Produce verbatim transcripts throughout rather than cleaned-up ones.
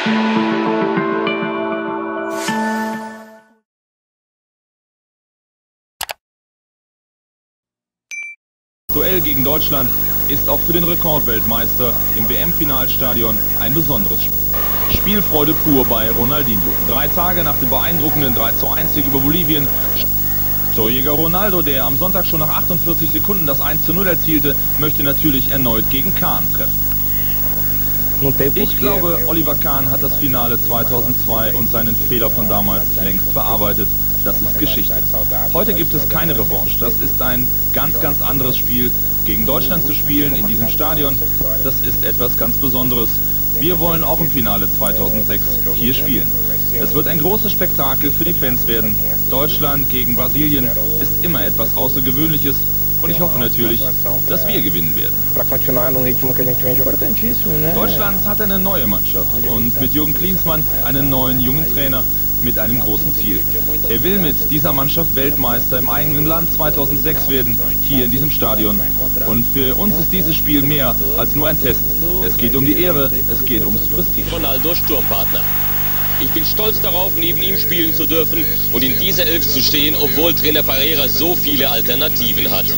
Duell gegen Deutschland ist auch für den Rekordweltmeister im W M-Finalstadion ein besonderes Spiel. Spielfreude pur bei Ronaldinho. Drei Tage nach dem beeindruckenden drei zu eins Sieg über Bolivien. Torjäger Ronaldo, der am Sonntag schon nach achtundvierzig Sekunden das eins zu null erzielte, möchte natürlich erneut gegen Kahn treffen. Ich glaube, Oliver Kahn hat das Finale zweitausendzwei und seinen Fehler von damals längst bearbeitet. Das ist Geschichte. Heute gibt es keine Revanche. Das ist ein ganz, ganz anderes Spiel. Gegen Deutschland zu spielen in diesem Stadion, das ist etwas ganz Besonderes. Wir wollen auch im Finale zweitausendsechs hier spielen. Es wird ein großes Spektakel für die Fans werden. Deutschland gegen Brasilien ist immer etwas Außergewöhnliches. Und ich hoffe natürlich, dass wir gewinnen werden. Deutschland hat eine neue Mannschaft und mit Jürgen Klinsmann einen neuen jungen Trainer mit einem großen Ziel. Er will mit dieser Mannschaft Weltmeister im eigenen Land zweitausendsechs werden, hier in diesem Stadion. Und für uns ist dieses Spiel mehr als nur ein Test. Es geht um die Ehre, es geht ums Prestige. Ronaldo Sturmpartner. Ich bin stolz darauf, neben ihm spielen zu dürfen und in dieser Elf zu stehen, obwohl Trainer Pereira so viele Alternativen hat.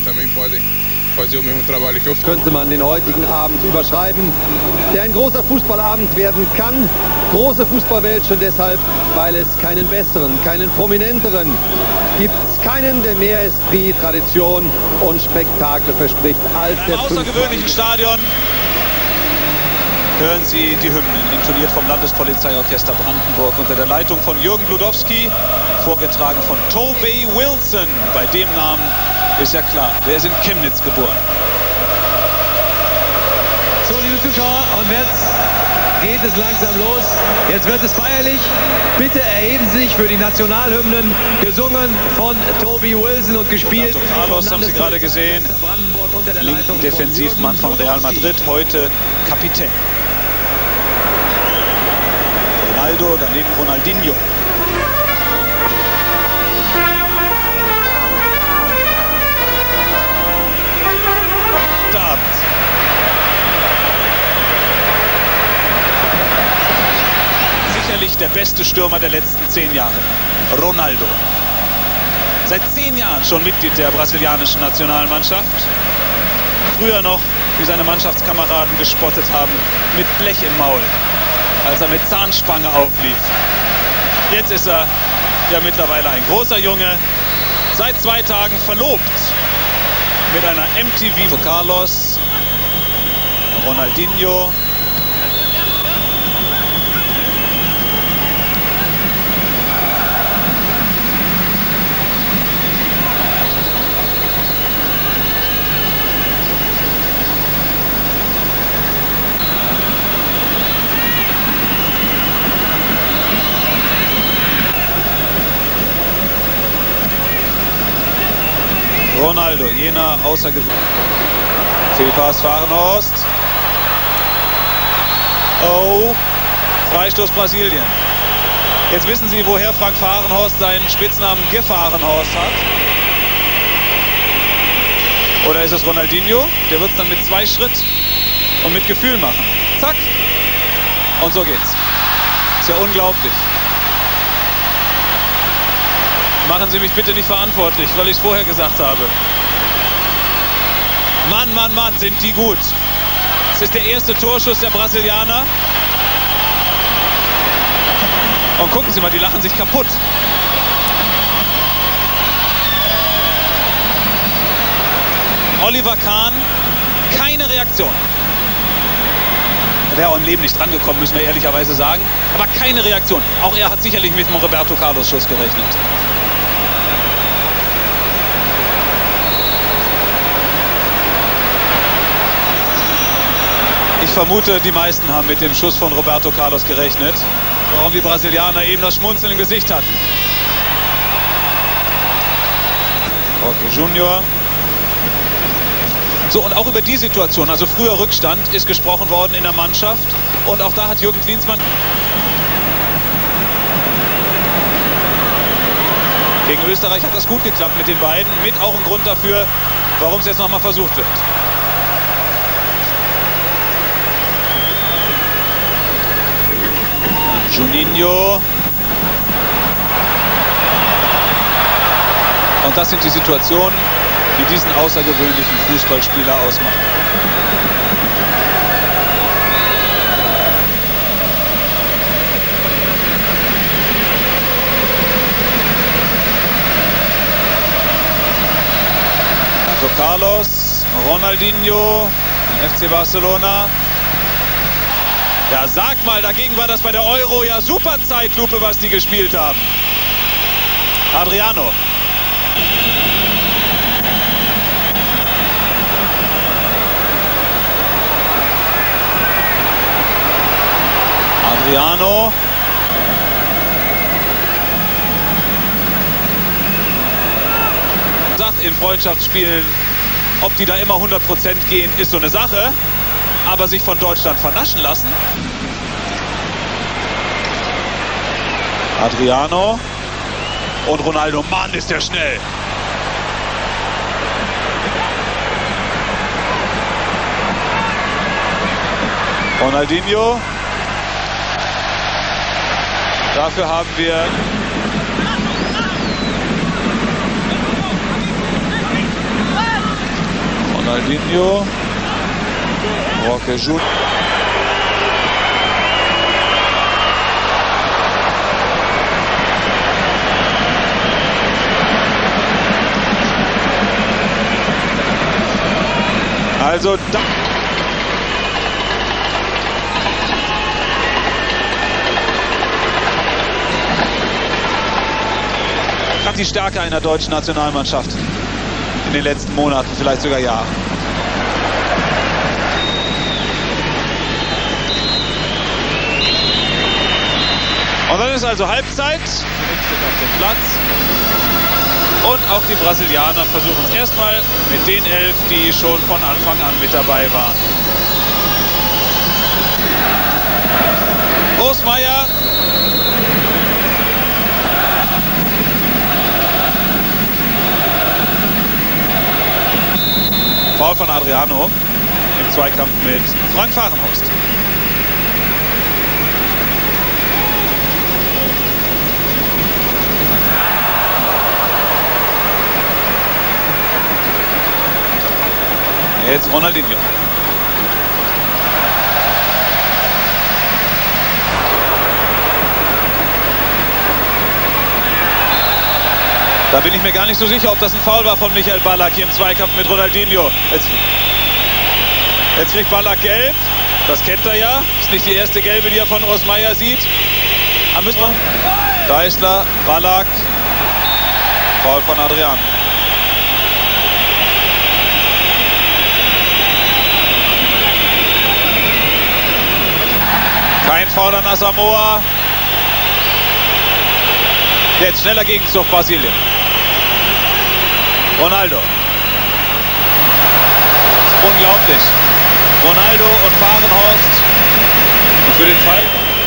Könnte man den heutigen Abend überschreiben, der ein großer Fußballabend werden kann. Große Fußballwelt schon deshalb, weil es keinen besseren, keinen prominenteren gibt es keinen, der mehr Esprit, Tradition und Spektakel verspricht als der Im außergewöhnlichen Stadion hören Sie die Hymnen, intoniert vom Landespolizeiorchester Brandenburg unter der Leitung von Jürgen Bludowski, vorgetragen von Toby Wilson. Bei dem Namen ist ja klar, der ist in Chemnitz geboren. So, liebe Zuschauer, und jetzt geht es langsam los. Jetzt wird es feierlich. Bitte erheben Sie sich für die Nationalhymnen, gesungen von Toby Wilson und gespielt Roberto Carlos haben Sie gerade gesehen, linken Defensivmann von Real Madrid, heute Kapitän. Ronaldo, daneben Ronaldinho. Guten Abend. Sicherlich der beste Stürmer der letzten zehn Jahre, Ronaldo. Seit zehn Jahren schon Mitglied der brasilianischen Nationalmannschaft. Früher noch, wie seine Mannschaftskameraden gespottet haben, mit Blech im Maul, als er mit Zahnspange auflief. Jetzt ist er ja mittlerweile ein großer Junge, seit zwei Tagen verlobt mit einer M T V. Carlos, Ronaldinho. Ronaldo, jener außergewöhnliche. Fehlpass Fahrenhorst. Oh, Freistoß Brasilien. Jetzt wissen Sie, woher Frank Fahrenhorst seinen Spitznamen Gefahrenhorst hat. Oder ist es Ronaldinho? Der wird es dann mit zwei Schritt und mit Gefühl machen. Zack. Und so geht's. Ist ja unglaublich. Machen Sie mich bitte nicht verantwortlich, weil ich es vorher gesagt habe. Mann, Mann, Mann, sind die gut. Es ist der erste Torschuss der Brasilianer. Und gucken Sie mal, die lachen sich kaputt. Oliver Kahn, keine Reaktion. Er wäre auch im Leben nicht drangekommen, müssen wir ehrlicherweise sagen. Aber keine Reaktion. Auch er hat sicherlich mit dem Roberto Carlos Schuss gerechnet. Ich vermute, die meisten haben mit dem Schuss von Roberto Carlos gerechnet. Warum die Brasilianer eben das Schmunzeln im Gesicht hatten. Okay, Junior. So, und auch über die Situation, also früher Rückstand, ist gesprochen worden in der Mannschaft. Und auch da hat Jürgen Klinsmann gegen Österreich hat das gut geklappt mit den beiden. Mit auch ein Grund dafür, warum es jetzt nochmal versucht wird. Juninho. Und das sind die Situationen, die diesen außergewöhnlichen Fußballspieler ausmachen. Also Carlos, Ronaldinho, F C Barcelona. Ja, sag mal, dagegen war das bei der Euro ja super Zeitlupe, was die gespielt haben. Adriano. Adriano. Sagt in Freundschaftsspielen, ob die da immer hundert Prozent gehen, ist so eine Sache. Aber sich von Deutschland vernaschen lassen. Adriano. Und Ronaldo. Mann, ist der schnell. Ronaldinho. Dafür haben wir Ronaldinho, Roque Junior. Also da die Stärke einer deutschen Nationalmannschaft in den letzten Monaten, vielleicht sogar Jahren. Und dann ist also Halbzeit. Direkt steht auf dem Platz. Und auch die Brasilianer versuchen es erstmal mit den elf, die schon von Anfang an mit dabei waren. Urs Meier. Foul von Adriano im Zweikampf mit Frank Fahrenhorst. Jetzt Ronaldinho. Da bin ich mir gar nicht so sicher, ob das ein Foul war von Michael Ballack hier im Zweikampf mit Ronaldinho. Jetzt, jetzt kriegt Ballack gelb. Das kennt er ja. Ist nicht die erste gelbe, die er von Urs Meier sieht. Da müssen wir. Deißler, Ballack. Foul von Adrian. Kein Foul an Asamoah. Jetzt schneller Gegenzug Brasilien. Ronaldo. Unglaublich. Ronaldo und Fahrenhorst. Und für den Fall.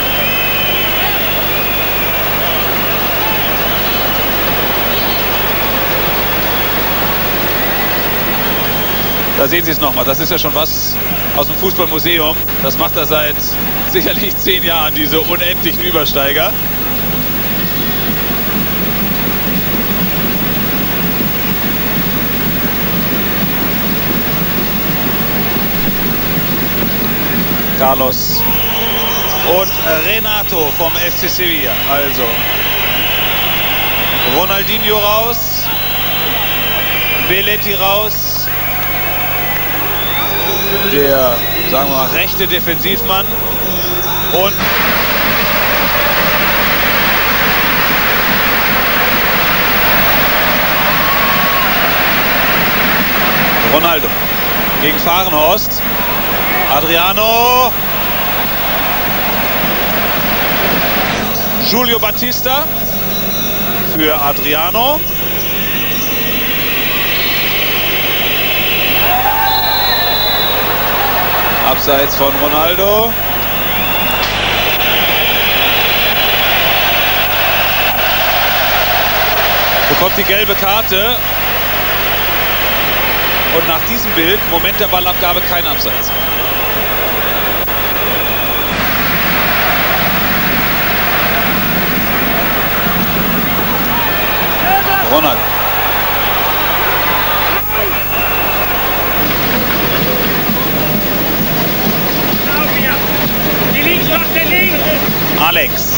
Da sehen Sie es nochmal. Das ist ja schon was aus dem Fußballmuseum. Das macht er seit sicherlich zehn Jahren, diese unendlichen Übersteiger. Carlos und Renato vom F C Sevilla. Also Ronaldinho raus, Belletti raus, der, sagen wir mal, rechte Defensivmann und Ronaldo gegen Fahrenhorst. Adriano. Julio Batista für Adriano. Abseits von Ronaldo. Bekommt die gelbe Karte. Und nach diesem Bild, Moment der Ballabgabe, kein Abseits. Ronaldo. Alex.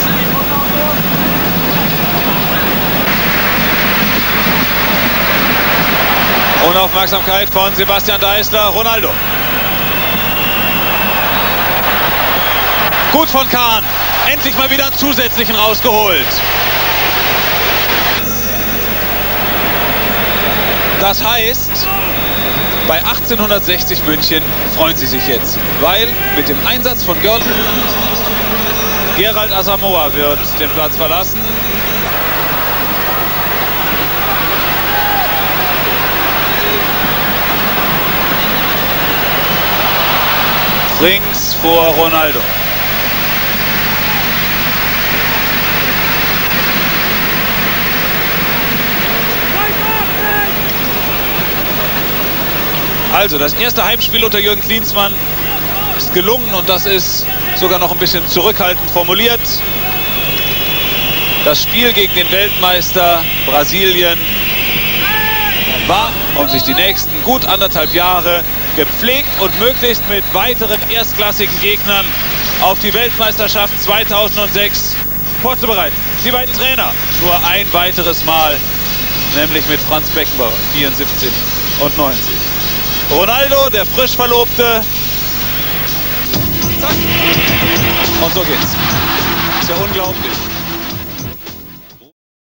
Unaufmerksamkeit von Sebastian Deißler. Ronaldo. Gut von Kahn. Endlich mal wieder einen zusätzlichen rausgeholt. Das heißt, bei achtzehnhundertsechzig München freuen sie sich jetzt, weil mit dem Einsatz von Görl Gerald Asamoah wird den Platz verlassen. Frings vor Ronaldo. Also das erste Heimspiel unter Jürgen Klinsmann ist gelungen und das ist sogar noch ein bisschen zurückhaltend formuliert. Das Spiel gegen den Weltmeister Brasilien war, um sich die nächsten gut anderthalb Jahre gepflegt und möglichst mit weiteren erstklassigen Gegnern auf die Weltmeisterschaft zweitausendsechs vorzubereiten. Die beiden Trainer nur ein weiteres Mal, nämlich mit Franz Beckenbauer, vierundsiebzig und neunzig. Ronaldo, der frisch Verlobte. Zack. Und so geht's. Ist ja unglaublich.